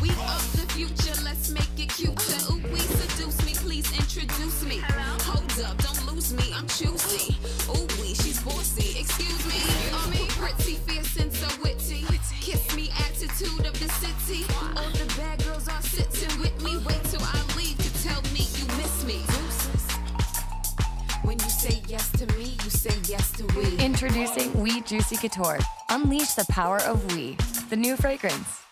We of the future, let's make it cuter. Ooh, we seduce me, please introduce me. Hold up, don't lose me, I'm choosy. Ooh, she's bossy, excuse me. Pretty, fierce, and so witty. Kiss me, attitude of the city. All the bad girls are sitting with me. Wait till I leave to tell me you miss me. When you say yes to me, you say yes to we. Introducing We Juicy Couture. Unleash the power of we. The new fragrance.